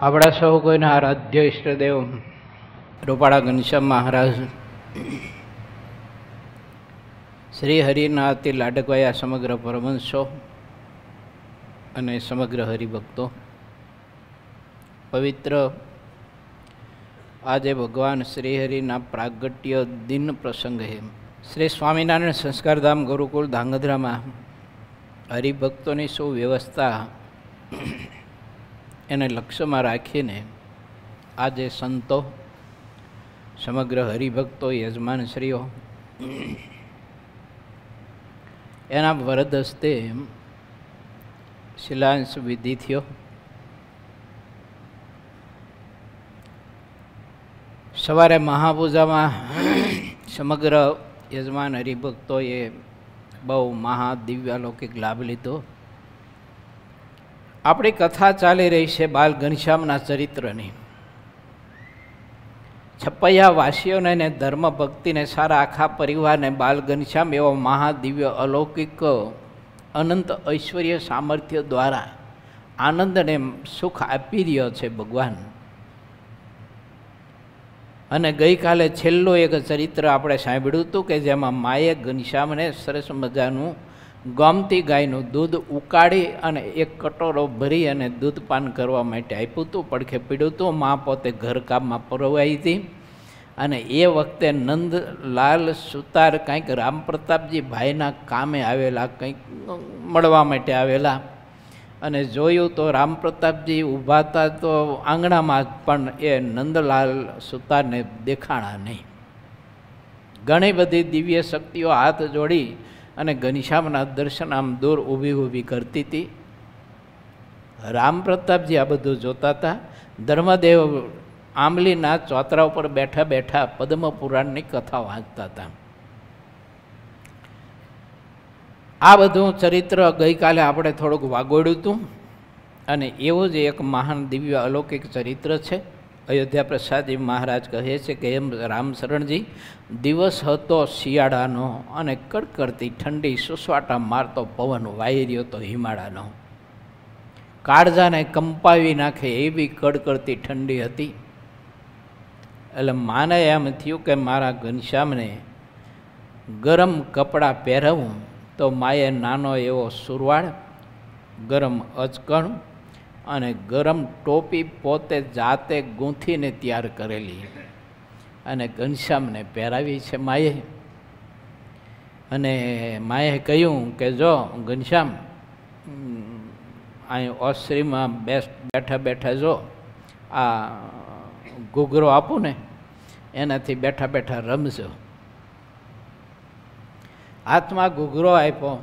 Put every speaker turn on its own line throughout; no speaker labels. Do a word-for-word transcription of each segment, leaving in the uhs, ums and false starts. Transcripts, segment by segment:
આપણા સૌ કોઈના આરાધ્ય ઈષ્ટદેવ રૂપાળા ઘનશ્યામ મહારાજ શ્રી હરિના અતિ લાડકવાયા સમગ્ર પરમહંસો અને સમગ્ર હરિભક્તો, પવિત્ર આજે ભગવાન શ્રી હરિના પ્રાગટ્ય દિન પ્રસંગે શ્રી સ્વામિનારાયણ સંસ્કારધામ ગુરુકુળ ધાંગધ્રામાં હરિભક્તોની સુવ્યવસ્થા એને લક્ષ્યમાં રાખીને આજે સંતો, સમગ્ર હરિભક્તો, યજમાનશ્રીઓ એના વરદ હસ્તે શિલાંશ વિધિ થયો. સવારે મહાપૂજામાં સમગ્ર યજમાન હરિભક્તોએ બહુ મહાદિવ્ય લૌકિક લાભ લીધો. આપણી કથા ચાલી રહી છે બાલ ઘનશ્યામના ચરિત્રની. છપૈયા વાસીઓને ને ધર્મ ભક્તિને સારા આખા પરિવારને બાલ ઘનશ્યામ એવો મહાદિવ્ય અલૌકિક અનંત ઐશ્વર્ય સામર્થ્ય દ્વારા આનંદને સુખ આપી રહ્યો છે ભગવાન. અને ગઈકાલે છેલ્લું એક ચરિત્ર આપણે સાંભળ્યું હતું કે જેમાં માએ ઘનશ્યામને સરસ મજાનું ગોમતી ગાયનું દૂધ ઉકાળી અને એક કટોરો ભરી અને દૂધ પાન કરવા માટે આપ્યું હતું. પડખે પીડ્યું હતું. મા પોતે ઘરકામમાં પરવાઈ હતી અને એ વખતે નંદલાલ સુતાર કંઈક રામ પ્રતાપજી ભાઈના કામે આવેલા, કંઈક મળવા માટે આવેલા, અને જોયું તો રામ પ્રતાપજી ઊભા હતા તો આંગણામાં, પણ એ નંદલાલ સુતારને દેખાણા નહીં. ઘણી બધી દિવ્ય શક્તિઓ હાથ જોડી અને ઘનશ્યામના દર્શન આમ દૂર ઊભી ઊભી કરતી હતી. રામ પ્રતાપજી આ બધું જોતા હતા. ધર્મદેવ આંબલીના ચોતરા ઉપર બેઠા બેઠા પદ્મ પુરાણની કથા વાંચતા હતા. આ બધું ચરિત્ર ગઈકાલે આપણે થોડુંક વાગોડ્યું હતું અને એવું જ એક મહાન દિવ્ય અલૌકિક ચરિત્ર છે. અયોધ્યા પ્રસાદજી મહારાજ કહે છે કે એમ રામશરણજી, દિવસ હતો શિયાળાનો અને કડકડતી ઠંડી સુસવાટા મારતો પવન વાઈ રહ્યો તો હિમાળાનો. કાળજાને કંપાવી નાખે એવી કડકડતી ઠંડી હતી. એટલે માને એમ થયું કે મારા ઘનશ્યામને ગરમ કપડાં પહેરવું. તો માએ નાનો એવો સુરવાળ, ગરમ અચકણ અને ગરમ ટોપી પોતે જાતે ગૂંથીને તૈયાર કરેલી અને ઘનશ્યામને પહેરાવી છે માએ. અને માએ કહ્યું કે જો ઘનશ્યામ, અહીં ઓશ્રીમાં બેસ બેઠા બેઠા જો આ ઘૂઘરો આપું ને એનાથી બેઠા બેઠા રમજો. હાથમાં ઘૂઘરો આપ્યો.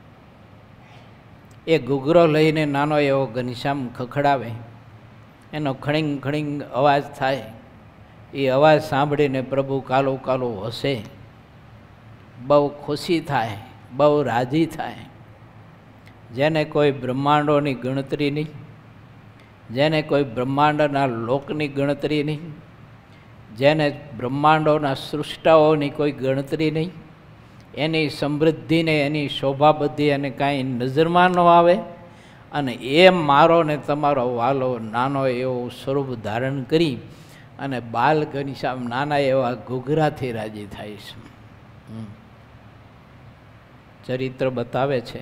એ ઘૂઘરો લઈને નાનો એવો ઘનશ્યામ ખખડાવે, એનો ખણીંગ ખણીંગ અવાજ થાય. એ અવાજ સાંભળીને પ્રભુ કાલું કાલું હસે, બહુ ખુશી થાય, બહુ રાજી થાય. જેને કોઈ બ્રહ્માંડોની ગણતરી નહીં, જેને કોઈ બ્રહ્માંડના લોકની ગણતરી નહીં, જેને બ્રહ્માંડોના સૃષ્ટાઓની કોઈ ગણતરી નહીં, એની સમૃદ્ધિને, એની શોભા બધી એને કાંઈ નજરમાં ન આવે. અને એ મારો ને તમારો વાલો નાનો એવો સ્વરૂપ ધારણ કરી અને બાલ ઘનશ્યામ નાના એવા ઘૂઘરાથી રાજી થાય છે. ચરિત્ર બતાવે છે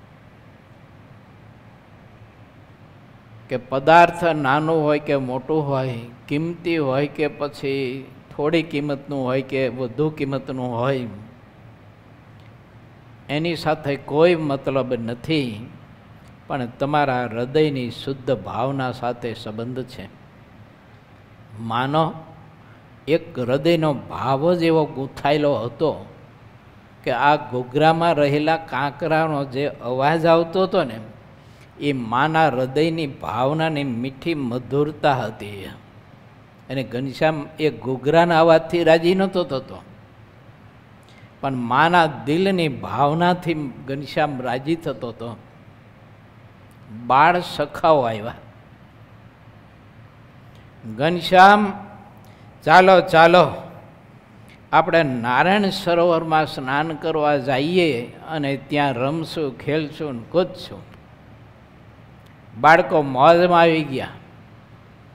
કે પદાર્થ નાનું હોય કે મોટું હોય, કિંમતી હોય કે પછી થોડી કિંમતનું હોય કે વધુ કિંમતનું હોય, એની સાથે કોઈ મતલબ નથી, પણ તમારા હૃદયની શુદ્ધ ભાવના સાથે સંબંધ છે. માનો એક હૃદયનો ભાવ જ એવો ગૂંથાયેલો હતો કે આ ઘૂઘરામાં રહેલા કાંકરાનો જે અવાજ આવતો હતો ને, એ માના હૃદયની ભાવનાની મીઠી મધુરતા હતી. અને ઘનશ્યામ એ ઘૂઘરાના અવાજથી રાજી નહોતો થતો, પણ માના દિલની ભાવનાથી ઘનશ્યામ રાજી થતો હતો. બાળ સખાઓ આવ્યા. ઘનશ્યામ, ચાલો ચાલો આપણે નારાયણ સરોવરમાં સ્નાન કરવા જઈએ અને ત્યાં રમશું, ખેલશું, કૂદશું. બાળકો મોજમાં આવી ગયા.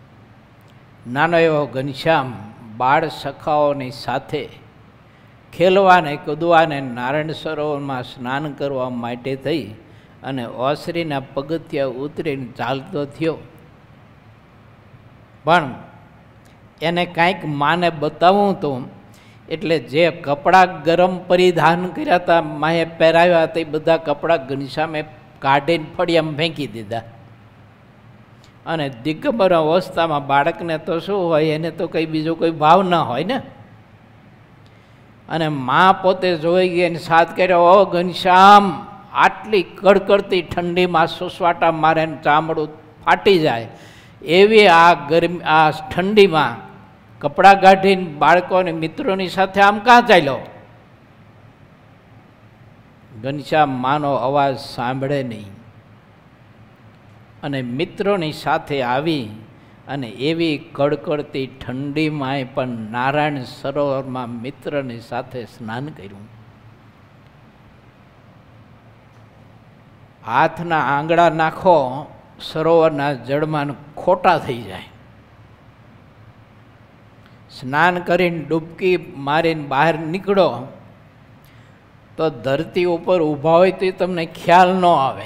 નાનો એવો ઘનશ્યામ બાળ સખાઓની સાથે ખેલવાને કૂદવાને નારાયણ સરોવરમાં સ્નાન કરવા માટે થઈ અને ઓસરીના પગથિયા ઉતરીને ચાલતો થયો. પણ એને કાંઈક માને બતાવું તો એટલે જે કપડાં ગરમ પરિધાન કર્યા હતા, માએ પહેરાવ્યા હતા, એ બધા કપડાં ઘનશ્યામે કાઢીને ફળિયામાં ફેંકી દીધા. અને દિગંબર અવસ્થામાં બાળકને તો શું હોય, એને તો કંઈ બીજો કોઈ ભાવ ન હોય ને. અને મા પોતે જોઈ ગઈ અને સાથ કર્યો, ઓ ઘનશ્યામ, આટલી કડકડતી ઠંડીમાં સુસવાટા મારે ચામડું ફાટી જાય એવી આ ગરમી આ ઠંડીમાં કપડાં કાઢીને બાળકોને મિત્રોની સાથે આમ કાં ચાલ્યો? ઘનશ્યામ માનો અવાજ સાંભળે નહીં અને મિત્રોની સાથે આવી અને એવી કડકડતી ઠંડીમાંય પણ નારાયણ સરોવરમાં મિત્રની સાથે સ્નાન કર્યું. હાથના આંગળા નાખો સરોવરના જળમાં ખોટા થઈ જાય. સ્નાન કરીને ડૂબકી મારીને બહાર નીકળો તો ધરતી ઉપર ઊભા હોય તો તમને ખ્યાલ ન આવે.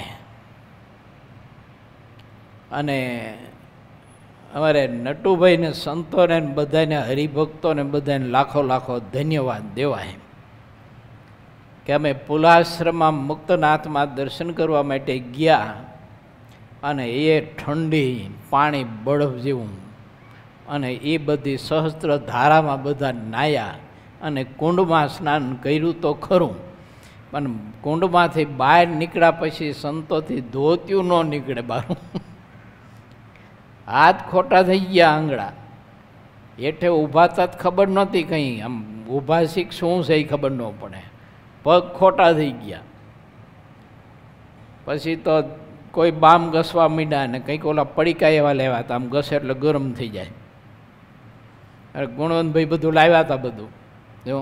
અને અમારે નટુભાઈને, સંતોને, બધાને, હરિભક્તોને બધાને લાખો લાખો ધન્યવાદ દેવાય કે અમે પુલાશ્રમમાં મુક્તનાથમાં દર્શન કરવા માટે ગયા અને એ ઠંડી પાણી બરફ જેવું અને એ બધી સહસ્ત્ર ધારામાં બધા નાહ્યા અને કુંડમાં સ્નાન કર્યું તો ખરું, પણ કુંડમાંથી બહાર નીકળ્યા પછી સંતોથી ધોત્યું ન નીકળે બારું. હાથ ખોટા થઈ ગયા, આંગળા હેઠે ઊભા તા ખબર નહોતી, કંઈ આમ ઊભા શીખ શું છે એ ખબર ન પડે, પગ ખોટા થઈ ગયા. પછી તો કોઈ બામ ઘસવા માંડ્યા ને કંઈક ઓલા પડીકા એવા લેવા હતા, આમ ઘસે એટલે ગરમ થઈ જાય. અરે ગુણવંતભાઈ બધું લાવ્યા હતા બધું જો.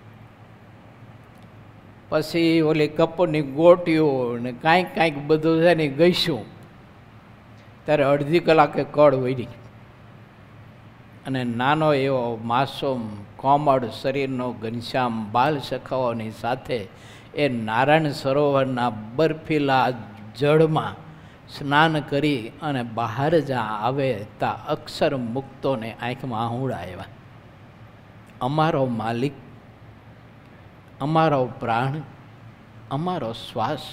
પછી ઓલી કપડની ગોટીઓ ને કાંઈક કાંઈક બધું છે ને ગઈશું ત્યારે અડધી કલાકે કળ વળી અને નાનો એવો માસૂમ કોમળ શરીરનો ઘનશ્યામ બાલ સખાઓની સાથે એ નારાયણ સરોવરના બરફીલા જળમાં સ્નાન કરી અને બહાર જ્યાં આવે ત્યાં અક્ષર મુક્તોને આંખમાં આહુડા આવ્યા. અમારો માલિક, અમારો પ્રાણ, અમારો શ્વાસ,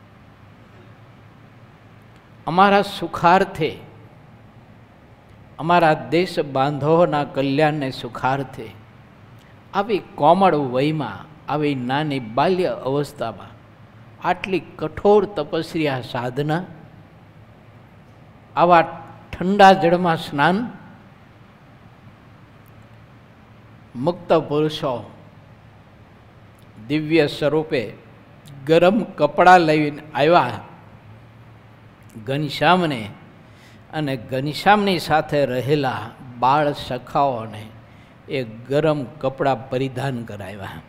અમારા સુખાર્થે, અમારા દેશ બાંધવોના કલ્યાણને સુખાર્થે આવી કોમળ વયમાં, આવી નાની બાલ્ય અવસ્થામાં આટલી કઠોર તપસ્યા સાધના, આવા ઠંડા જળમાં સ્નાન, મુક્ત પુરુષો દિવ્ય સ્વરૂપે ગરમ કપડાં લઈને આવ્યા ઘનશ્યામને અને ઘનશ્યામની સાથે રહેલા બાળ સખાઓને એ ગરમ કપડાં પરિધાન કરાવ્યા.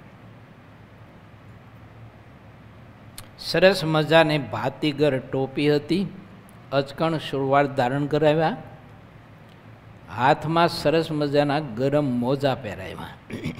સરસ મજાની ભાતીગર ટોપી હતી, અચકણ સુરવાળ ધારણ કરાવ્યા, હાથમાં સરસ મજાના ગરમ મોજા પહેરાવ્યા.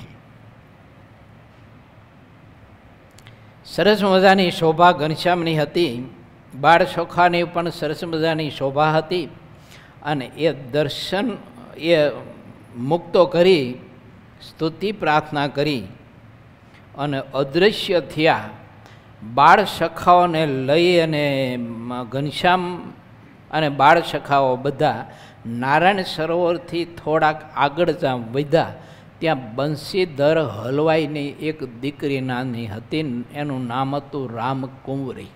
સરસ મજાની શોભા ઘનશ્યામની હતી, બાળ સખાની પણ સરસ મજાની શોભા હતી. અને એ દર્શન એ મુક્તો કરી સ્તુતિ પ્રાર્થના કરી અને અદૃશ્ય થયા. બાળ સખાઓને લઈ અને ઘનશ્યામ અને બાળ સખાઓ બધા નારાયણ સરોવરથી થોડાક આગળ જ્યાં વધ્યા ત્યાં બંસીધર હલવાઈની એક દીકરી નાની હતી, એનું નામ હતું રામકુંવરી.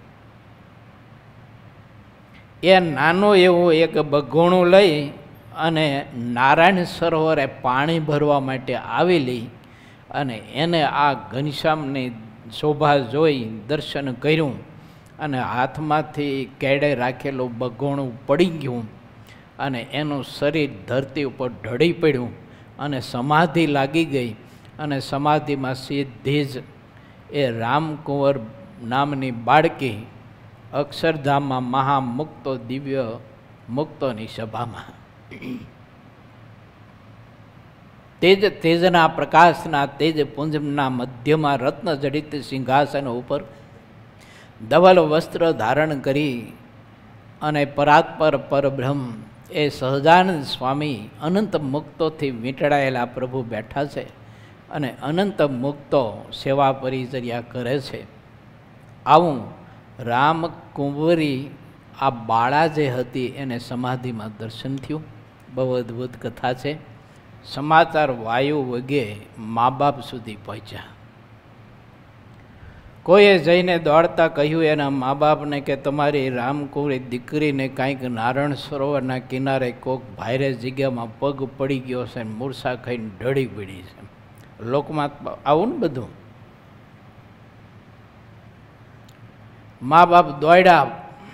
એ નાનું એવું એક બગોણું લઈ અને નારાયણ સરોવરે પાણી ભરવા માટે આવેલી અને એને આ ઘનશ્યામની શોભા જોઈ દર્શન કર્યું અને હાથમાંથી કેડે રાખેલું બગોણું પડી ગયું અને એનું શરીર ધરતી ઉપર ઢળી પડ્યું અને સમાધિ લાગી ગઈ. અને સમાધિમાં સીધી જ એ રામકુંવર નામની બાળકી અક્ષરધામમાં મહામુક્તો દિવ્ય મુક્તોની સભામાં તેજ તેજના પ્રકાશના તેજ પુંજના મધ્યમાં રત્ન જડિત સિંહાસન ઉપર ધવલ વસ્ત્ર ધારણ કરી અને પરાત્પર પરબ્રહ્મ એ સહજાનંદ સ્વામી અનંત મુક્તોથી વીંટળાયેલા પ્રભુ બેઠા છે અને અનંત મુક્તો સેવા પરિચર્યા કરે છે. આવું રામ કુંવરી આ બાળા જે હતી એને સમાધિમાં દર્શન થયું. બહુ અદ્ભુત કથા છે. સમાચાર વાયુ વગે મા બાપ સુધી પહોંચ્યા. કોઈએ જઈને દોડતા કહ્યું એના મા બાપને કે તમારી રામકુંવરી દીકરીને કાંઈક નારાયણ સરોવરના કિનારે કોક ભારે જગ્યામાં પગ પડી ગયો છે, મૂર્છા ખાઈને ઢળી પડી છે. લોકમાં આવું ને બધું. મા બાપ દોડ્યા,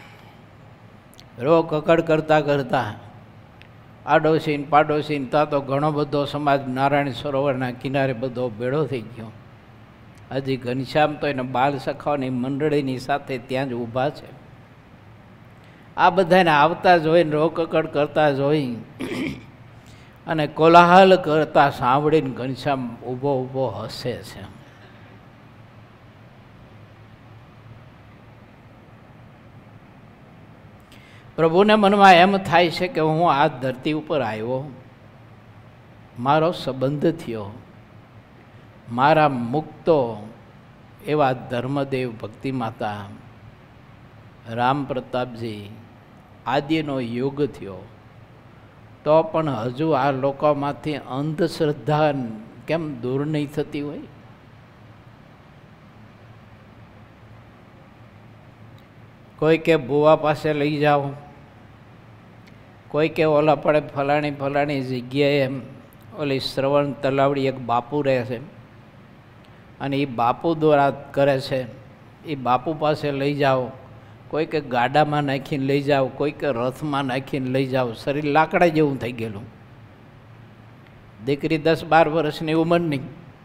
રો કકડ કરતા કરતા આડોશીન પાડોશીન તા તો ઘણો બધો સમાજ નારાયણ સરોવરના કિનારે બધો ભેળો થઈ ગયો. હજી ઘનશ્યામ તો એને બાલ સખાઓની મંડળીની સાથે ત્યાં જ ઊભા છે. આ બધાને આવતા જોઈને રોકકડ કરતા જોઈ અને કોલાહલ કરતા સાંભળીને ઘનશ્યામ ઊભો ઊભો હસે છે. પ્રભુને મનમાં એમ થાય છે કે હું આ ધરતી ઉપર આવ્યો, મારો સંબંધ થયો, મારા મુક્તો એવા ધર્મદેવ ભક્તિ માતા રામ પ્રતાપજી આદિનો યુગ થયો, તો પણ હજુ આ લોકોમાંથી અંધશ્રદ્ધા કેમ દૂર નહીં થતી હોય? કોઈ કે ભુવા પાસે લઈ જાઓ, કોઈ કે ઓલા પડે ફલાણી ફલાણી જગ્યાએ એમ ઓલી શ્રવણ તલાવડી એક બાપુ રહે છે અને એ બાપુ દ્વારા કરે છે, એ બાપુ પાસે લઈ જાઓ. કોઈ કે ગાડામાં નાખીને લઈ જાઓ, કોઈ કે રથમાં નાખીને લઈ જાઓ. શરીર લાકડા જેવું થઈ ગયેલું. દીકરી દસ બાર વર્ષની ઉંમરની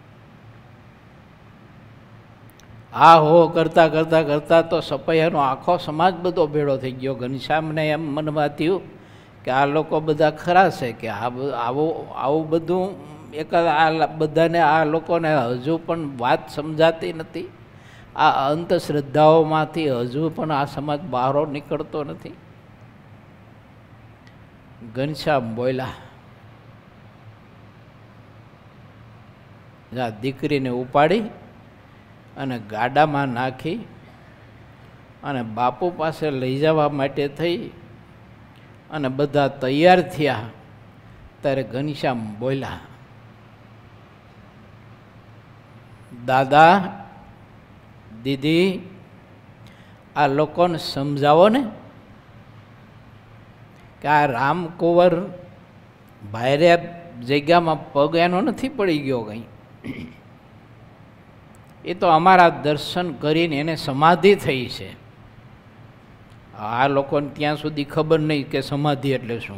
આ હો કરતાં કરતાં કરતાં તો સપૈયાનો આખો સમાજ બધો ભેળો થઈ ગયો. ઘનશ્યામને એમ મનમાં થયું કે આ લોકો બધા ખરા છે કે આ આવું આવું બધું એકાદ આ બધાને આ લોકોને હજુ પણ વાત સમજાતી નથી. આ અંધશ્રદ્ધાઓમાંથી હજુ પણ આ સમાજ બહાર નીકળતો નથી. ઘનશ્યામ બોલ્યા, આ દીકરીને ઉપાડી અને ગાડામાં નાખી અને બાપુ પાસે લઈ જવા માટે થઈ અને બધા તૈયાર થયા. ત્યારે ઘનશ્યામ બોલ્યા, દાદા દીદી આ લોકોને સમજાવો ને કે આ રામકુંવર ભારે જગ્યામાં પગ એનો નથી પડી ગયો કંઈ, એ તો અમારા દર્શન કરીને એને સમાધિ થઈ છે. આ લોકોને ત્યાં સુધી ખબર નહીં કે સમાધિ એટલે શું.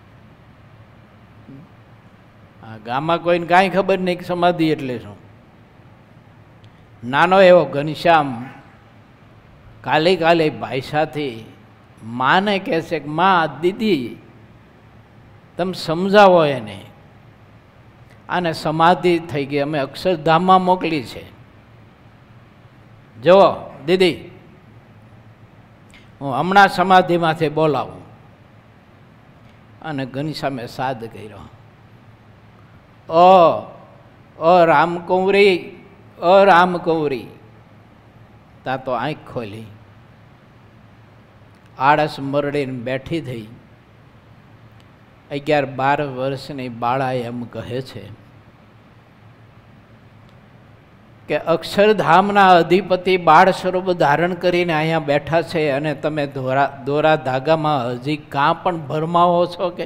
આ ગામમાં કોઈને કાંઈ ખબર નહીં કે સમાધિ એટલે શું. નાનો એવો ઘનશ્યામ કાલે કાલે ભાઈ સાથે માને કહે છે કે માં દીદી તમે સમજાવો એને, આને સમાધિ થઈ ગઈ, અમે અક્ષરધામમાં મોકલી છે. જુઓ દીદી હું હમણાં સમાધિમાંથી બોલાવું. અને ઘનશ્યામે સાદ કર્યો, ઓ ઓ રામકુંવરી, ઓ રામકુંવરી. તા તો આંખ ખોલી, આળસ મરડીને બેઠી થઈ. અગિયાર બાર વર્ષની બાળા એમ કહે છે કે અક્ષરધામના અધિપતિ બાળ સ્વરૂપ ધારણ કરીને અહીંયા બેઠા છે અને તમે દોરા દોરા ધાગામાં હજી કાં પણ ભરમાવો છો કે?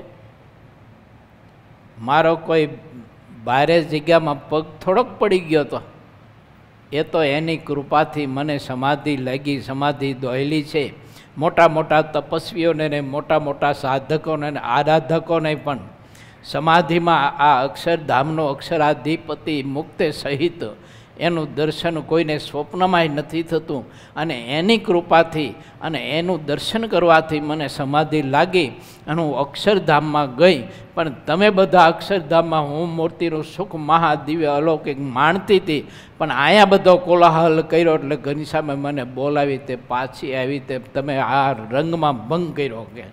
મારો કોઈ ભારે જગ્યામાં પગ થોડોક પડી ગયો તો એ તો એની કૃપાથી મને સમાધિ લાગી, સમાધિ દોહેલી છે. મોટા મોટા તપસ્વીઓને ને મોટા મોટા સાધકોને ને આરાધકોને પણ સમાધિમાં આ અક્ષરધામનો અક્ષરાધિપતિ મુક્તે સહિત એનું દર્શન કોઈને સ્વપ્નમાંય નથી થતું, અને એની કૃપાથી અને એનું દર્શન કરવાથી મને સમાધિ લાગી અને હું અક્ષરધામમાં ગઈ. પણ તમે બધા અક્ષરધામમાં હું મૂર્તિનું સુખ મહાદિવ્ય અલૌકિક માણતી હતી, પણ અહીંયા બધો કોલાહલ કર્યો એટલે ઘનશ્યામે મને બોલાવી તે પાછી આવી તે તમે આ રંગમાં ભંગ કર્યો. કે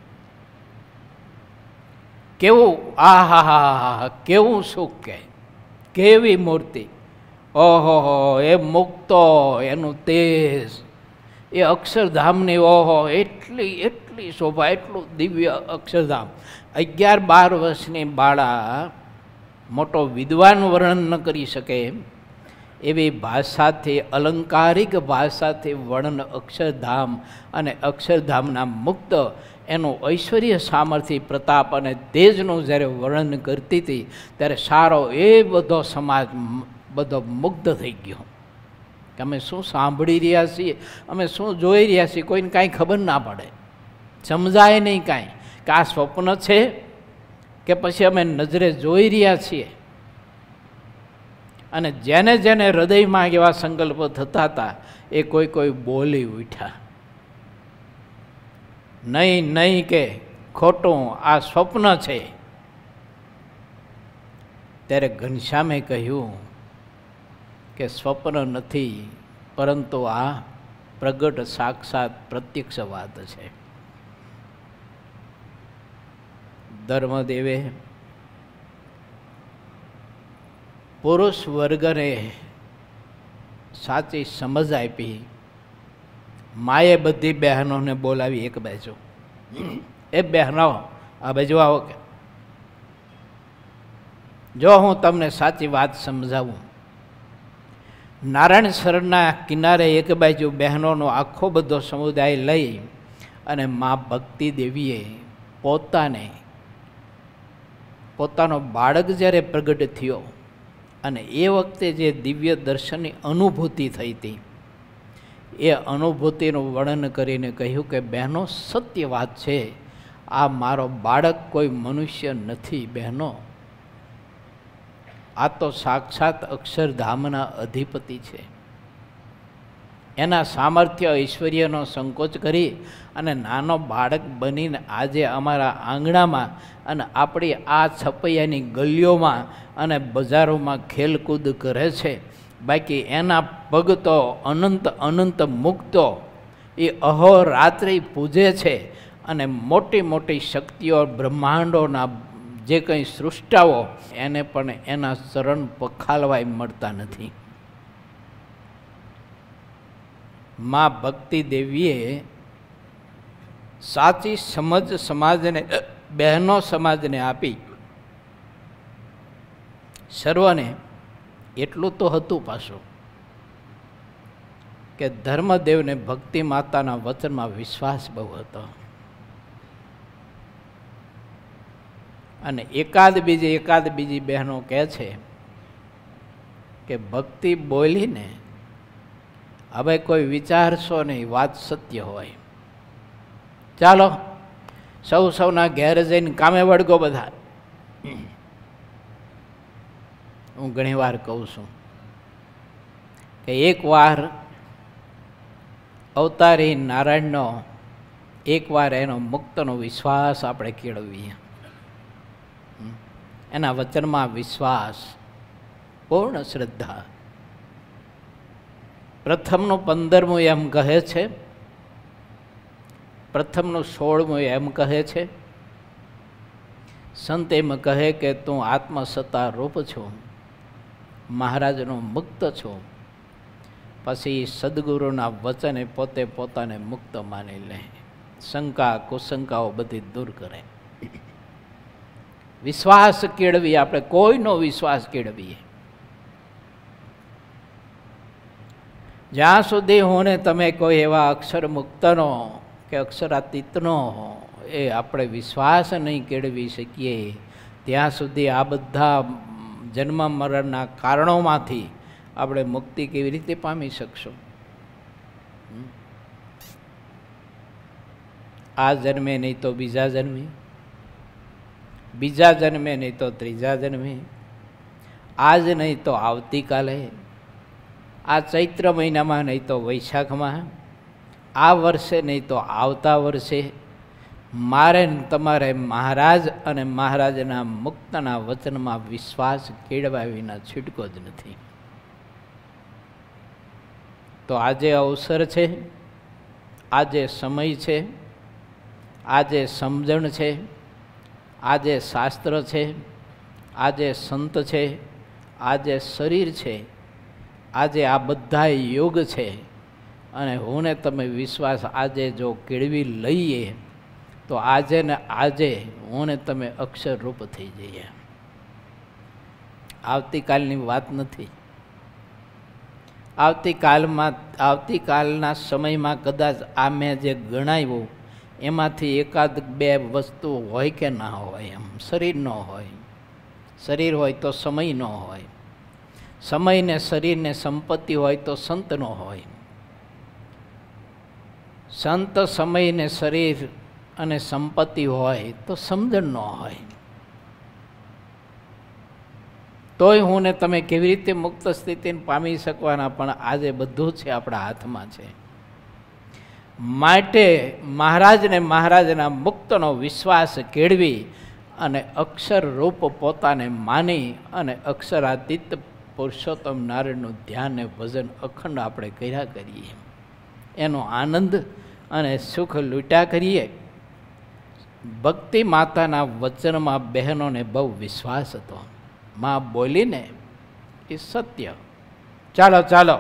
કેવું આ હા હા હા કેવું સુખ, કે કેવી મૂર્તિ, ઓહો હો એ મુક્તો એનું તેજ, એ અક્ષરધામની ઓહો એટલી એટલી શોભા, એટલું દિવ્ય અક્ષરધામ. અગિયાર બાર વર્ષની બાળા મોટો વિદ્વાન વર્ણન ન કરી શકે એવી ભાષાથી, અલંકારિક ભાષાથી વર્ણન અક્ષરધામ અને અક્ષરધામના મુક્ત એનું ઐશ્વર્ય સામર્થ્ય પ્રતાપ અને તેજનું જ્યારે વર્ણન કરતી હતી ત્યારે સારો એ બધો સમાજ બધો મુગ્ધ થઈ ગયો કે અમે શું સાંભળી રહ્યા છીએ, અમે શું જોઈ રહ્યા છીએ, કોઈને કાંઈ ખબર ના પડે, સમજાય નહીં કાંઈ કે આ સ્વપ્ન છે કે પછી અમે નજરે જોઈ રહ્યા છીએ. અને જેને જેને હૃદયમાં એવા સંકલ્પો થતા હતા એ કોઈ કોઈ બોલી ઉઠ્યા, નહીં નહીં કે ખોટું આ સ્વપ્ન છે. ત્યારે ઘનશ્યામે કહ્યું કે સ્વપ્ન નથી, પરંતુ આ પ્રગટ સાક્ષાત પ્રત્યક્ષ વાત છે. ધર્મદેવે પુરુષ વર્ગને સાચી સમજ આપી. માએ બધી બહેનોને બોલાવી એક બાજુ, એ બહેનો આ બાજુ આવો, કે જો હું તમને સાચી વાત સમજાવું. નારાયણ સરોવરના કિનારે એક બાજુ બહેનોનો આખો બધો સમુદાય લઈ અને મા ભક્તિ દેવીએ પોતાને પોતાનો બાળક જ્યારે પ્રગટ થયો અને એ વખતે જે દિવ્ય દર્શનની અનુભૂતિ થઈ હતી એ અનુભૂતિનું વર્ણન કરીને કહ્યું કે બહેનો સત્ય વાત છે, આ મારો બાળક કોઈ મનુષ્ય નથી. બહેનો, આ તો સાક્ષાત અક્ષરધામના અધિપતિ છે. એના સામર્થ્ય ઐશ્વર્યનો સંકોચ કરી અને નાનો બાળક બનીને આજે અમારા આંગણામાં અને આપણી આ છપૈયાની ગલીઓમાં અને બજારોમાં ખેલકૂદ કરે છે. બાકી એના પગ તો અનંત અનંત મુક્તો એ અહોરાત્રિ પૂજે છે અને મોટી મોટી શક્તિઓ બ્રહ્માંડોના જે કંઈ સૃષ્ટાઓ એને પણ એના ચરણ પખાલવાય મળતા નથી. મા ભક્તિ દેવીએ સાચી સમજ સમાજને, બહેનો સમાજને આપી. સર્વને એટલું તો હતું પાછું કે ધર્મદેવને ભક્તિ માતાના વચનમાં વિશ્વાસ બહુ હતો. અને એકાદ બીજી એકાદ બીજી બહેનો કહે છે કે ભક્તિ બોલીને હવે કોઈ વિચારશો નહીં, વાત સત્ય હોય, ચાલો સૌ સૌના ઘેર જઈને કામે વળગો બધા. હું ઘણી વાર કહું છું કે એકવાર અવતારી નારાયણનો એકવાર એનો મુક્તનો વિશ્વાસ આપણે કેળવીએ, એના વચનમાં વિશ્વાસ, પૂર્ણ શ્રદ્ધા. પ્રથમનું પંદરમું એમ કહે છે, પ્રથમનું સોળમું એમ કહે છે, સંત એમ કહે કે તું આત્મસત્તા રૂપ છો, મહારાજનો મુક્ત છો. પછી સદગુરુના વચને પોતે પોતાને મુક્ત માની લે, શંકા કુશંકાઓ બધી દૂર કરે. વિશ્વાસ કેળવી, આપણે કોઈનો વિશ્વાસ કેળવીએ. જ્યાં સુધી હું ને તમે કોઈ એવા અક્ષર મુક્તનો કે અક્ષરાતીતનો એ આપણે વિશ્વાસ નહીં કેળવી શકીએ ત્યાં સુધી આ બધા જન્મ મરણના કારણોમાંથી આપણે મુક્તિ કેવી રીતે પામી શકશું? આ જન્મે નહીં તો બીજા જન્મે, બીજા જન્મે નહીં તો ત્રીજા જન્મે, આજ નહીં તો આવતીકાલે, આ ચૈત્ર મહિનામાં નહીં તો વૈશાખમાં, આ વર્ષે નહીં તો આવતા વર્ષે મારે તમારે મહારાજ અને મહારાજના મુક્તના વચનમાં વિશ્વાસ કેળવા વિના છૂટકો જ નથી. તો આજે અવસર છે, આજે સમય છે, આજે સમજણ છે, આજે શાસ્ત્ર છે, આજે સંત છે, આજે શરીર છે, આજે આ બધા યોગ છે. અને હું ને તમે વિશ્વાસ આજે જો કેળવી લઈએ તો આજે ને આજે હું ને તમે અક્ષરરૂપ થઈ જઈએ. આવતીકાલની વાત નથી. આવતીકાલમાં આવતીકાલના સમયમાં કદાચ આ મેં જે ગણાવ્યું એમાંથી એકાદ બે વસ્તુ હોય કે ના હોય. એમ શરીર ન હોય, શરીર હોય તો સમય ન હોય, સમય ને શરીર ને સંપત્તિ હોય તો સંત ન હોય, સંત સમય ને શરીર અને સંપત્તિ હોય તો સમજણ ન હોય. તોય હું ને તમે કેવી રીતે મુક્ત સ્થિતિને પામી શકવાના? પણ આજે બધું છે આપણા હાથમાં છે. માટે મહારાજને મહારાજના મુક્તનો વિશ્વાસ કેળવી અને અક્ષર રૂપ પોતાને માની અને અક્ષરાતીત પુરુષોત્તમ નારાયણનું ધ્યાન ને ભજન અખંડ આપણે કર્યા કરીએ, એનો આનંદ અને સુખ લૂંટ્યા કરીએ. ભક્તિ માતાના વચનમાં બહેનોને બહુ વિશ્વાસ હતો. માં બોલીને એ સત્ય. ચાલો ચાલો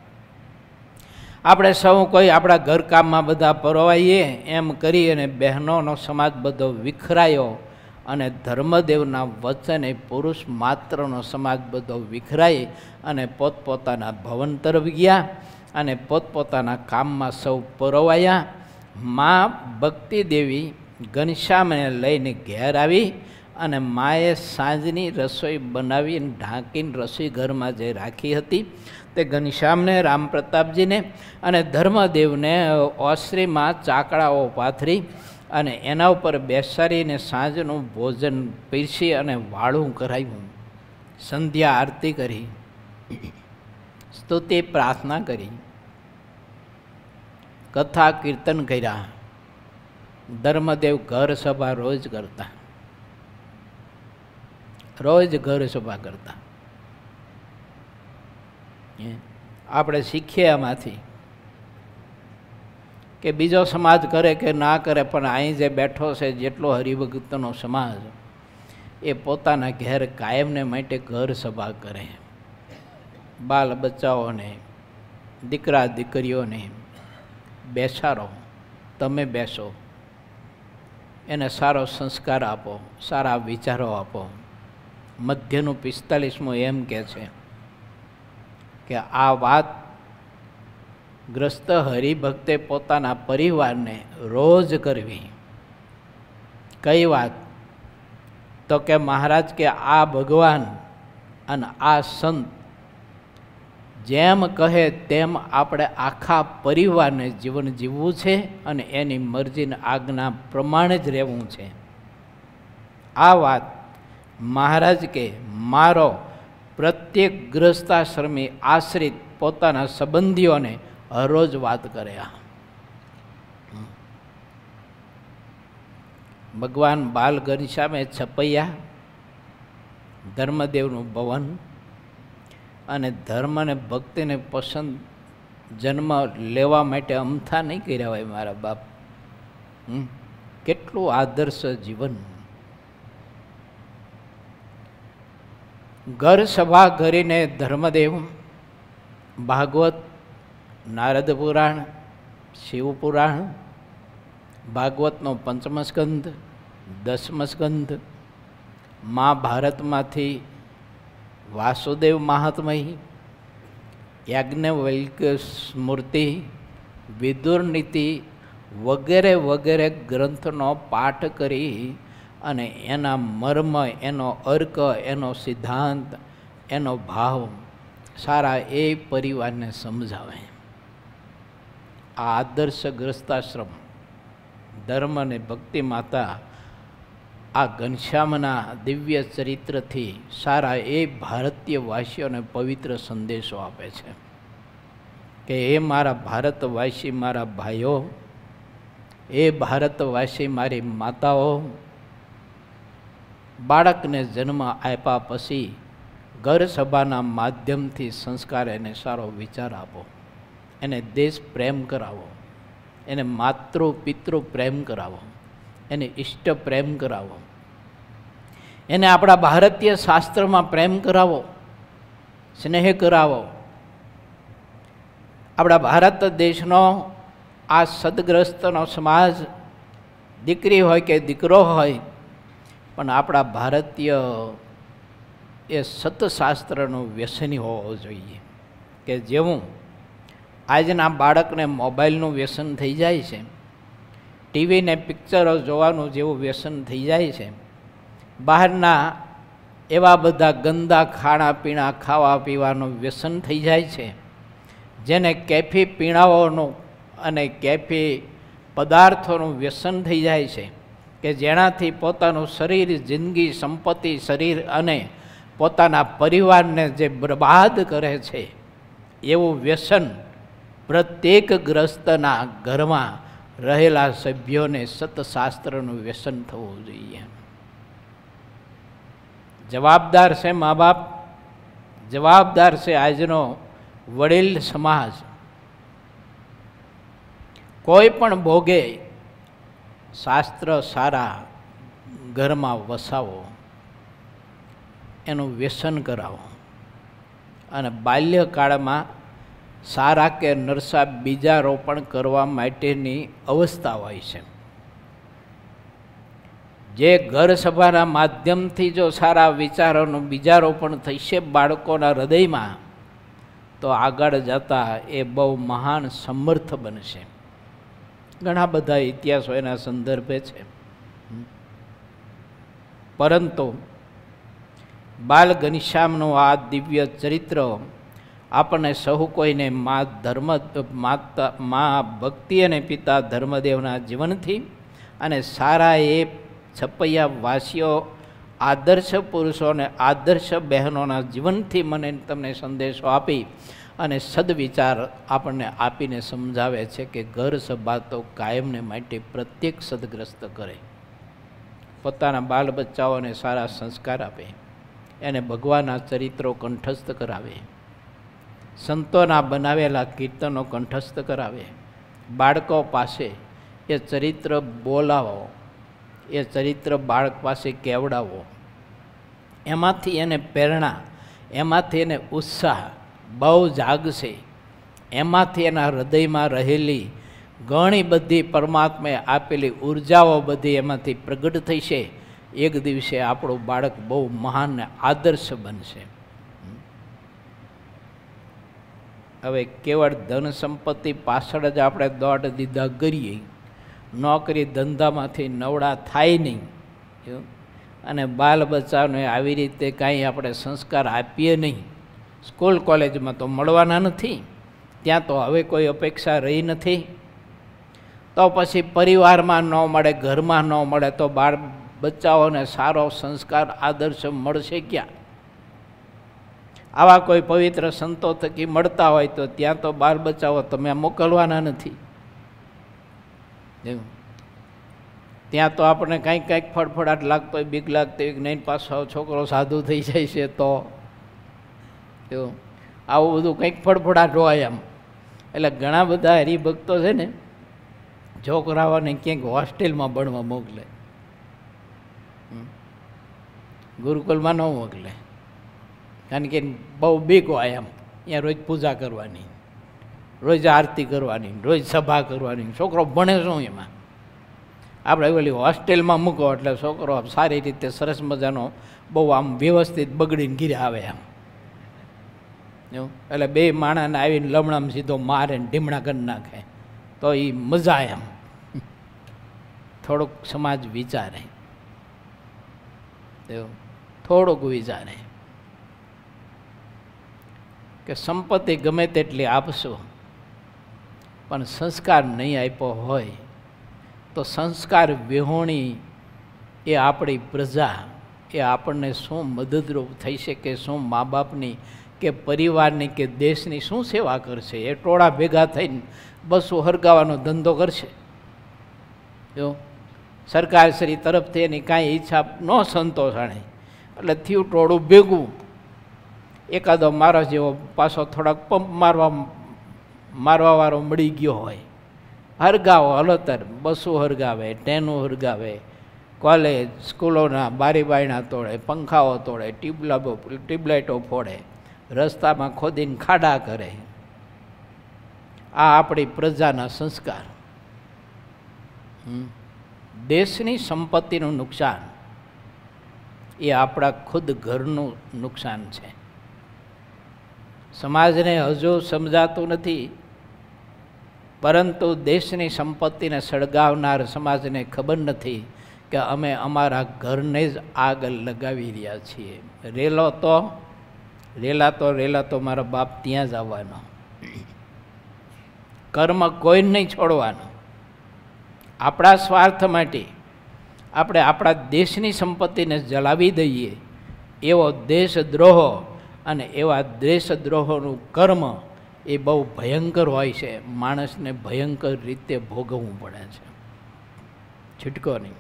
આપણે સૌ કોઈ આપણા ઘરકામમાં બધા પરોવાઈએ એમ કરી અને બહેનોનો સમાજ બધો વિખરાયો અને ધર્મદેવના વચને પુરુષ માત્રનો સમાજ બધો વિખરાઈ અને પોતપોતાના ભવન તરફ ગયા અને પોતપોતાના કામમાં સૌ પરોવાયા. માં ભક્તિ દેવી ઘનશ્યામને લઈને ઘેર આવી અને માએ સાંજની રસોઈ બનાવીને ઢાંકીને રસોઈ ઘરમાં જે રાખી હતી તે ઘનશ્યામને, રામ પ્રતાપજીને અને ધર્મદેવને ઓસરીમાં ચાકડાઓ પાથરી અને એના ઉપર બેસાડીને સાંજનું ભોજન પીરસી અને વાળું કરાવ્યું. સંધ્યા આરતી કરી, સ્તુતિ પ્રાર્થના કરી, કથા કીર્તન કર્યા. ધર્મદેવ ઘર સભા રોજ કરતા, રોજ ઘર સભા કરતા. આપણે શીખીએ એમાંથી કે બીજો સમાજ કરે કે ના કરે, પણ અહીં જે બેઠો છે જેટલો હરિભક્તનો સમાજ એ પોતાના ઘેર કાયમને માટે ઘર સભા કરે. બાલ બચ્ચાઓને, દીકરા દીકરીઓને બેસાડો, તમે બેસો, એને સારો સંસ્કાર આપો, સારા વિચારો આપો. મધ્યનું પિસ્તાલીસમું એમ કહે છે કે આ વાત ગ્રસ્ત હરિભક્તે પોતાના પરિવારને રોજ કરવી. કઈ વાત? તો કે મહારાજ કે આ ભગવાન અને આ સંત જેમ કહે તેમ આપણે આખા પરિવારને જીવન જીવવું છે અને એની મરજીને આજ્ઞા પ્રમાણે જ રહેવું છે. આ વાત મહારાજ કે મારો પ્રત્યેક ગૃહસ્થાશ્રમી આશ્રિત પોતાના સંબંધીઓને હરરોજ વાત કરે. ભગવાન બાલ ઘનશ્યામે છપૈયા, ધર્મદેવનું ભવન અને ધર્મ અને ભક્તિને પસંદ જન્મ લેવા માટે અમથા નહીં કર્યા હોય મારા બાપ. કેટલું આદર્શ જીવન. ઘર સભા કરીને ધર્મદેવ ભાગવત, નારદ પુરાણ, શિવ પુરાણ, ભાગવતનો પંચમ સ્કંધ, દસમ સ્કંધ, મહાભારતમાંથી વાસુદેવ મહાત્મય, યાજ્ઞવલ્ક્ય સ્મૃતિ, વિદુર નીતિ વગેરે વગેરે ગ્રંથનો પાઠ કરી અને એના મર્મ, એનો અર્ક, એનો સિદ્ધાંત, એનો ભાવ સારા એ પરિવારને સમજાવે. આ આદર્શ ગ્રસ્તાશ્રમ ધર્મ અને ભક્તિ માતા આ ઘનશ્યામના દિવ્ય ચરિત્રથી સારા એ ભારતીય વાસીઓને પવિત્ર સંદેશો આપે છે. કે એ મારા ભારતવાસી, મારા ભાઈઓ, એ ભારતવાસી મારી માતાઓ, બાળકને જન્મ આપ્યા પછી ઘર સભાના માધ્યમથી સંસ્કાર એને સારો વિચાર આપો, એને દેશ પ્રેમ કરાવો, એને માતૃ પિતૃ પ્રેમ કરાવો, એને ઇષ્ટ પ્રેમ કરાવો, એને આપણા ભારતીય શાસ્ત્રમાં પ્રેમ કરાવો, સ્નેહ કરાવો. આપણા ભારત દેશનો આ સદગ્રસ્તનો સમાજ, દીકરી હોય કે દીકરો હોય, પણ આપણા ભારતીય એ સતશાસ્ત્રનો વ્યસની હોવો જોઈએ. કે જેવું આજના બાળકને મોબાઈલનું વ્યસન થઈ જાય છે, ટીવી ને પિક્ચરો જોવાનું જેવું વ્યસન થઈ જાય છે, બહારના એવા બધા ગંદા ખાણા પીણા ખાવા પીવાનું વ્યસન થઈ જાય છે, જેને કેફી પીણાઓનું અને કેફી પદાર્થોનું વ્યસન થઈ જાય છે, કે જેનાથી પોતાનું શરીર, જિંદગી, સંપત્તિ, શરીર અને પોતાના પરિવારને જે બરબાદ કરે છે, એવું વ્યસન પ્રત્યેક ગ્રસ્તના ઘરમાં રહેલા સભ્યોને સતશાસ્ત્રનું વ્યસન થવું જોઈએ. જવાબદાર છે મા બાપ, જવાબદાર છે આજનો વડીલ સમાજ. કોઈ પણ ભોગે શાસ્ત્ર સારા ઘરમાં વસાવો, એનું વ્યસન કરાવો, અને બાલ્યકાળમાં સારા કે નરસા બીજા રોપણ કરવા માટેની અવસ્થા હોય છે. જે ઘર સભાના માધ્યમથી જો સારા વિચારોનું બીજારોપણ થશે બાળકોના હૃદયમાં, તો આગળ જતાં એ બહુ મહાન સમર્થ બનશે. ઘણા બધા ઇતિહાસો એના સંદર્ભે છે. પરંતુ બાલ ઘનશ્યામનું આ દિવ્ય ચરિત્ર આપણને સહુ કોઈને મા ધર્મ માતા મા ભક્તિ અને પિતા ધર્મદેવના જીવનથી અને સારા એ છપૈયા વાસીઓ, આદર્શ પુરુષો અને આદર્શ બહેનોના જીવનથી મને તમને સંદેશો આપી અને સદવિચાર આપણને આપીને સમજાવે છે કે ઘર સભા તો કાયમને માટે પ્રત્યેક સદગ્રસ્ત કરે, પોતાના બાલ બચ્ચાઓને સારા સંસ્કાર આપે, એને ભગવાનના ચરિત્રો કંઠસ્થ કરાવે, સંતોના બનાવેલા કીર્તનો કંઠસ્થ કરાવે, બાળકો પાસે એ ચરિત્ર બોલાવો, એ ચરિત્ર બાળક પાસે કેવડાવો, એમાંથી એને પ્રેરણા, એમાંથી એને ઉત્સાહ બહુ જાગશે, એમાંથી એના હૃદયમાં રહેલી ઘણી બધી પરમાત્માએ આપેલી ઉર્જાઓ બધી એમાંથી પ્રગટ થશે. એક દિવસે આપણું બાળક બહુ મહાન ને આદર્શ બનશે. હવે કેવળ ધન સંપત્તિ પાછળ જ આપણે દોડ દીધા કરીએ, નોકરી ધંધામાંથી નવડા થાય નહીં, અને બાલ બચ્ચાને આવી રીતે કાંઈ આપણે સંસ્કાર આપીએ નહીં, સ્કૂલ કોલેજમાં તો મળવાના નથી, ત્યાં તો હવે કોઈ અપેક્ષા રહી નથી, તો પછી પરિવારમાં ન મળે, ઘરમાં ન મળે, તો બાળ બચ્ચાઓને સારો સંસ્કાર આદર્શ મળશે ક્યાં? આવા કોઈ પવિત્ર સંતો થકી મળતા હોય તો ત્યાં તો બાળ બચ્ચાઓ તમે મોકલવાના નથી. ત્યાં તો આપણને કાંઈક કાંઈક ફડફડાટ લાગતો હોય, બીક લાગતી હોય, નહીં પાછો છોકરો સાધુ થઈ જાય છે તો એવું આવું બધું કંઈક ફડફડાટ હોય એમ. એટલે ઘણા બધા હરિભક્તો છે ને, છોકરાઓને ક્યાંક હોસ્ટેલમાં ભણવા મોકલે, ગુરુકુલમાં ન મોકલે, કારણ કે બહુ બીક હોય એમ. અહીંયા રોજ પૂજા કરવાની, રોજ આરતી કરવાની, રોજ સભા કરવાની, છોકરો ભણે શું એમાં? આપણે ઓલી હોસ્ટેલમાં મૂકો એટલે છોકરો સારી રીતે સરસ મજાનો બહુ આમ વ્યવસ્થિત બગડીને ઘીરે આવે એમ. એટલે બે માણસને આવીને લમણામાં સીધો મારે ને ઢીમણા કરી નાખે તો એ મજા એમ. થોડુંક સમાજ વિચારે, થોડુંક વિચારે કે સંપત્તિ ગમે તેટલી આપશો, પણ સંસ્કાર નહીં આપ્યો હોય તો સંસ્કાર વિહોણી એ આપણી પ્રજા એ આપણને શું મદદરૂપ થઈ શકે, શું મા બાપની કે પરિવારની કે દેશની શું સેવા કરશે? એ ટોળા ભેગા થઈને બસો હરગાવાનો ધંધો કરશે. જો સરકારશ્રી તરફથી એની કાંઈ ઈચ્છા ન સંતોષાણે એટલે થયું ટોળું ભેગું. એકાદો મારો જેવો પાછો થોડાક પંપ મારવા મારવાવાળો મળી ગયો હોય, હરગાવો હલોતર બસો હરગાવે, ટેનું હરગાવે, કોલેજ સ્કૂલોના બારી બાયણા તોડે, પંખાઓ તોડે, ટ્યુબલાઇટો ટ્યુબલાઇટો ફોડે, રસ્તામાં ખોદીને ખાડા કરે. આ આપણી પ્રજાના સંસ્કાર. દેશની સંપત્તિનું નુકસાન એ આપણા ખુદ ઘરનું નુકસાન છે. સમાજને હજુ સમજાતું નથી, પરંતુ દેશની સંપત્તિને સળગાવનાર સમાજને ખબર નથી કે અમે અમારા ઘરને જ આગ લગાવી રહ્યા છીએ. રેલો તો રેલા તો રેલા તો મારા બાપ ત્યાં જ આવવાનો. કર્મ કોઈ નહીં છોડવાનું. આપણા સ્વાર્થ માટે આપણે આપણા દેશની સંપત્તિને જલાવી દઈએ, એવો દેશદ્રોહ અને એવા દેશદ્રોહોનું કર્મ એ બહુ ભયંકર હોય છે. માણસને ભયંકર રીતે ભોગવવું પડે છે, છૂટકો નહીં.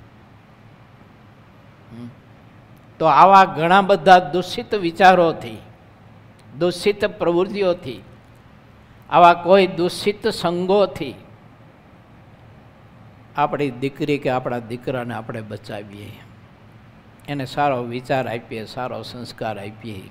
તો આવા ઘણા બધા દૂષિત વિચારોથી, દૂષિત પ્રવૃત્તિઓથી, આવા કોઈ દૂષિત સંગોથી આપણી દીકરી કે આપણા દીકરાને આપણે બચાવીએ, એને સારો વિચાર આપીએ, સારો સંસ્કાર આપીએ.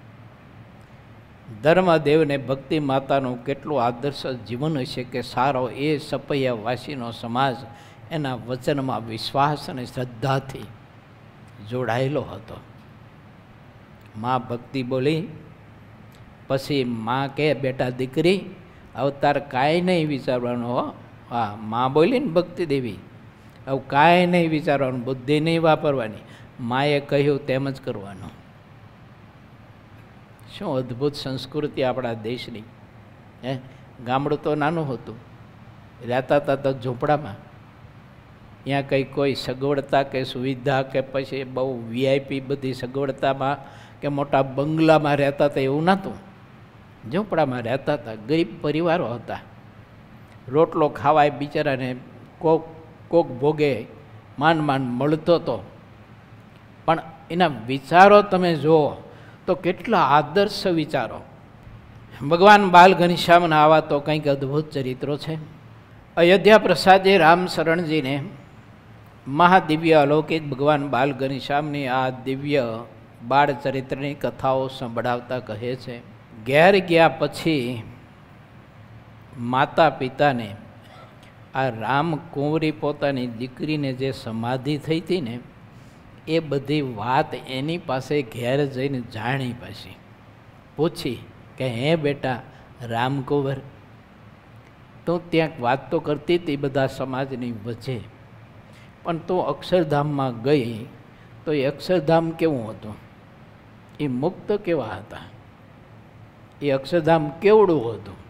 ધર્મદેવને ભક્તિ માતાનું કેટલું આદર્શ જીવન હશે કે સારો એ સપૈયા વાસીનો સમાજ એના વચનમાં વિશ્વાસ અને શ્રદ્ધાથી જોડાયેલો હતો. માં ભક્તિ બોલી પછી માં કહે, બેટા દીકરી અવતાર કાંઈ નહીં વિચારવાનો હો. હા, માં બોલી ને ભક્તિ દેવી, હવે કાંઈ નહીં વિચારવાનું, બુદ્ધિ નહીં વાપરવાની, માએ કહ્યું તેમ જ કરવાનું. શું અદ્ભુત સંસ્કૃતિ આપણા દેશની. હે, ગામડું તો નાનું હતું, રહેતા હતા તો ઝૂંપડામાં. ત્યાં કંઈ કોઈ સગવડતા કે સુવિધા કે પછી બહુ વીઆઈપી બધી સગવડતામાં કે મોટા બંગલામાં રહેતા હતા એવું નહોતું. ઝૂંપડામાં રહેતા હતા, ગરીબ પરિવારો હતા. રોટલો ખાવાય બિચારાને કોક કોક ભોગે માંડ માંડ મળતો હતો. પણ એના વિચારો તમે જુઓ તો કેટલા આદર્શ વિચારો. ભગવાન બાલ ઘનશ્યામના આવા તો કંઈક અદ્ભુત ચરિત્રો છે. અયોધ્યા પ્રસાદે રામ શરણજીને મહાદિવ્ય અલૌકિક ભગવાન બાલ ઘનશ્યામની આ દિવ્ય બાળ ચરિત્રની કથાઓ સંભળાવતા કહે છે, ઘેર ગયા પછી માતા પિતાને આ રામ કુંવરી પોતાની દીકરીને જે સમાધિ થઈ હતી ને એ બધી વાત એની પાસે ઘેર જઈને જાણી, પછી પૂછી કે હે બેટા રામકુંવર, તું ત્યાં વાત તો કરતી હતી બધા સમાજની વચ્ચે, પણ તું અક્ષરધામમાં ગઈ તો એ અક્ષરધામ કેવું હતું? એ મુક્ત કેવા હતા? એ અક્ષરધામ કેવડું હતું?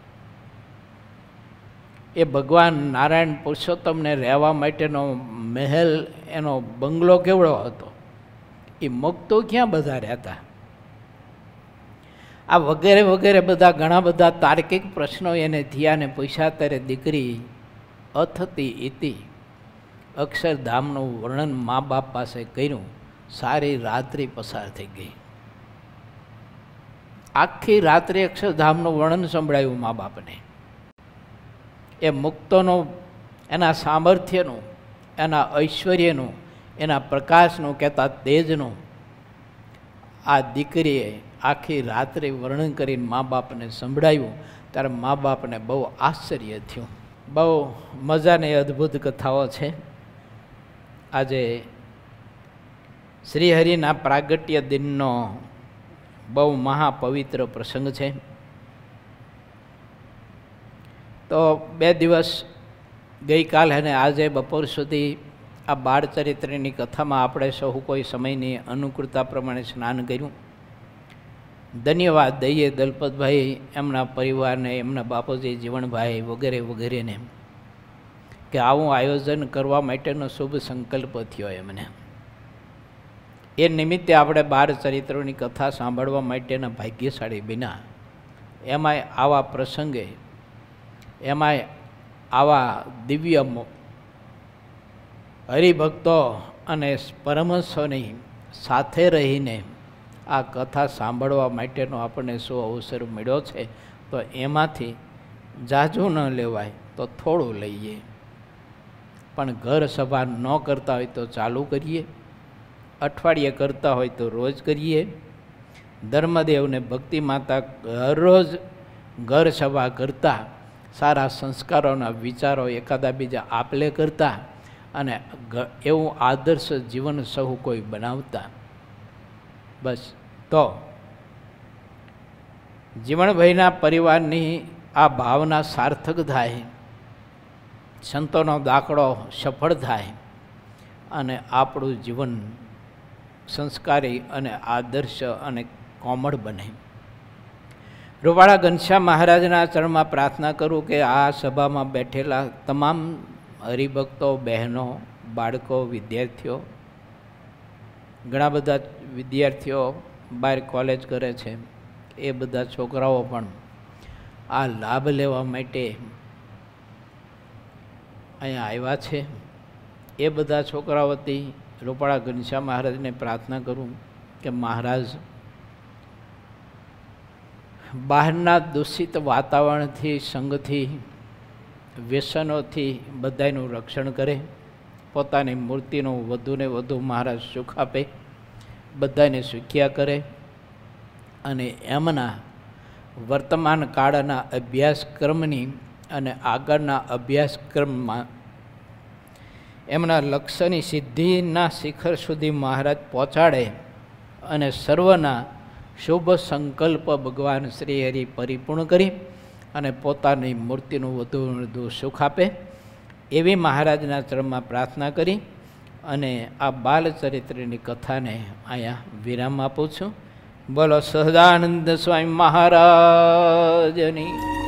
એ ભગવાન નારાયણ પુરુષોત્તમને રહેવા માટેનો મહેલ, એનો બંગલો કેવડો હતો? એ મુક્તો ક્યાં બધા રહેતા? આ વગેરે વગેરે બધા ઘણા બધા તાર્કિક પ્રશ્નો એને થયા ને પૂછ્યા ત્યારે દીકરી અથતી ઇતિ અક્ષરધામનું વર્ણન મા બાપ પાસે કર્યું. સારી રાત્રિ પસાર થઈ ગઈ. આખી રાત્રે અક્ષરધામનું વર્ણન સંભળાયું મા બાપને. એ મુક્તોનું, એના સામર્થ્યનું, એના ઐશ્વર્યનું, એના પ્રકાશનું કહેતા તેજનું આ દીકરીએ આખી રાત્રે વર્ણન કરીને મા બાપને સંભળાવ્યું. ત્યારે મા બાપને બહુ આશ્ચર્ય થયું. બહુ મજાની અદ્ભુત કથાઓ છે. આજે શ્રીહરિના પ્રાગટ્ય દિનનો બહુ મહાપવિત્ર પ્રસંગ છે. તો બે દિવસ ગઈકાલ અને આજે બપોર સુધી આ બાળ ચરિત્રની કથામાં આપણે સૌ કોઈ સમયની અનુકૂળતા પ્રમાણે સ્નાન કર્યું. ધન્યવાદ દઈએ દલપતભાઈ, એમના પરિવારને, એમના બાપુજી જીવણભાઈ વગેરે વગેરેને કે આવું આયોજન કરવા માટેનો શુભ સંકલ્પ થયો એમને. એ નિમિત્તે આપણે બાર ચરિત્રોની કથા સાંભળવા માટેના ભાગ્યશાળી બન્યા. એમાંય આવા પ્રસંગે, એમાંય આવા દિવ્ય હરિભક્તો અને પરમહંસોની સાથે રહીને આ કથા સાંભળવા માટેનો આપણને શું અવસર મળ્યો છે. તો એમાંથી જાજુ ન લેવાય તો થોડું લઈએ, પણ ઘર સભા ન કરતા હોય તો ચાલુ કરીએ, અઠવાડિયે કરતા હોય તો રોજ કરીએ. ધર્મદેવને ભક્તિ માતા હરરોજ ઘર સભા કરતા, સારા સંસ્કારોના વિચારો એકાદા બીજા આપલે કરતા અને એવું આદર્શ જીવન સહુ કોઈ બનાવતા. બસ તો જીવણભાઈના પરિવારની આ ભાવના સાર્થક થાય, સંતોનો દાખલો સફળ થાય અને આપણું જીવન સંસ્કારી અને આદર્શ અને કોમળ બને. રૂપાળા ઘનશ્યામ મહારાજના ચરણમાં પ્રાર્થના કરું કે આ સભામાં બેઠેલા તમામ હરિભક્તો, બહેનો, બાળકો, વિદ્યાર્થીઓ, ઘણા બધા વિદ્યાર્થીઓ બહાર કોલેજ કરે છે, એ બધા છોકરાઓ પણ આ લાભ લેવા માટે અહીંયા આવ્યા છે. એ બધા છોકરાઓ વતી રૂપાળા ઘનશ્યામ મહારાજને પ્રાર્થના કરું કે મહારાજ બહારના દૂષિત વાતાવરણથી, સંગથી, વ્યસનોથી બધાનું રક્ષણ કરે, પોતાની મૂર્તિનું વધુને વધુ મહારાજ સુખ આપે, બધાને સુખ્યા કરે અને એમના વર્તમાન કાળના અભ્યાસક્રમની અને આગળના અભ્યાસક્રમમાં એમના લક્ષ્યની સિદ્ધિના શિખર સુધી મહારાજ પહોંચાડે અને સર્વના શુભ સંકલ્પ ભગવાન શ્રી હરિ પરિપૂર્ણ કરી અને પોતાની મૂર્તિનું વધુ વધુ સુખ આપે, એવી મહારાજના ચરણમાં પ્રાર્થના કરી અને આ બાલચરિત્રની કથાને અહીંયા વિરામ આપું છું. બોલો સહજાનંદ સ્વામી મહારાજની.